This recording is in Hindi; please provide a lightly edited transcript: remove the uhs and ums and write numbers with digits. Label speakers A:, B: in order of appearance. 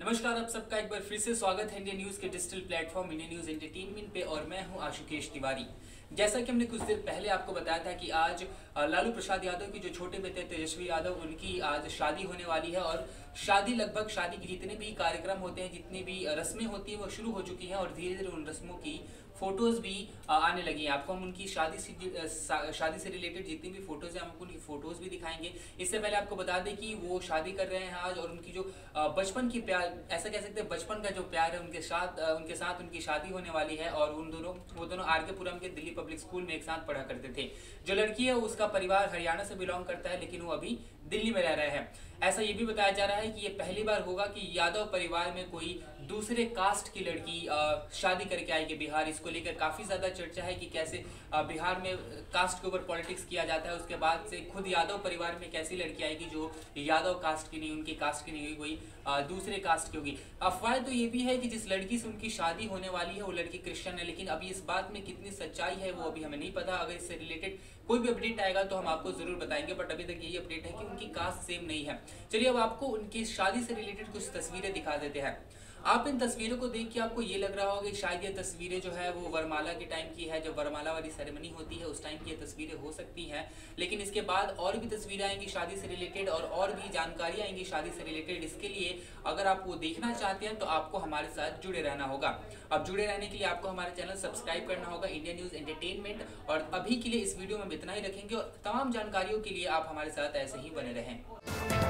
A: नमस्कार, आप सबका एक बार फिर से स्वागत है इंडिया न्यूज के digital platform India news entertainment पे और मैं हूं आशुकेश तिवारी। जैसा कि हमने कुछ देर पहले आपको बताया था कि आज लालू प्रसाद यादव की जो छोटे बेटे तेजस्वी यादव उनकी आज शादी होने वाली है और शादी के जितने भी कार्यक्रम होते हैं, जितनी भी रस्में होती है वो शुरू हो चुकी हैं और धीरे धीरे उन रस्मों की फोटोज भी आने लगी हैं। आपको हम उनकी शादी से रिलेटेड जितनी भी फोटोज हैं हम आपको उनकी फोटोज भी दिखाएंगे। इससे पहले आपको बता दें कि वो शादी कर रहे हैं आज और उनकी जो बचपन की प्यार, ऐसा कह सकते हैं बचपन का जो प्यार है उनके साथ उनकी शादी होने वाली है। और वो दोनों आरकेपुरम के दिल्ली पब्लिक स्कूल में एक साथ पढ़ा करते थे। जो लड़की है उसका परिवार हरियाणा से बिलोंग करता है, लेकिन वो अभी दिल्ली में रह रहे हैं। ऐसा ये भी बताया जा रहा है कि ये पहली बार होगा कि यादव परिवार में कोई दूसरे कास्ट की लड़की शादी करके आएगी बिहार। इसको लेकर काफी ज्यादा चर्चा है कि कैसे बिहार में कास्ट के ऊपर पॉलिटिक्स किया जाता है। उसके बाद से खुद यादव परिवार में कैसी लड़की आएगी जो यादव कास्ट की नहीं, उनकी कास्ट की नहीं, कोई दूसरे कास्ट की होगी। अफवाह तो ये भी है कि जिस लड़की से उनकी शादी होने वाली है वो लड़की क्रिश्चियन है, लेकिन अभी इस बात में कितनी सच्चाई है वो अभी हमें नहीं पता। अगर इससे रिलेटेड कोई भी अपडेट आएगा तो हम आपको जरूर बताएंगे, बट अभी तक यही अपडेट है कि उनकी कास्ट सेम नहीं है। चलिए अब आपको उनकी शादी से रिलेटेड कुछ तस्वीरें दिखा देते हैं। आप इन तस्वीरों को देख के आपको ये लग रहा होगा कि शायद ये तस्वीरें जो है वो वरमाला के टाइम की है, जब वरमाला वाली सेरेमनी होती है उस टाइम की ये तस्वीरें हो सकती हैं। लेकिन इसके बाद और भी तस्वीरें आएंगी शादी से रिलेटेड और भी जानकारी आएंगी शादी से रिलेटेड। इसके लिए अगर आप वो देखना चाहते हैं तो आपको हमारे साथ जुड़े रहना होगा। अब जुड़े रहने के लिए आपको हमारा चैनल सब्सक्राइब करना होगा, इंडिया न्यूज एंटरटेनमेंट। और अभी के लिए इस वीडियो में इतना ही रखेंगे और तमाम जानकारियों के लिए आप हमारे साथ ऐसे ही बने रहें।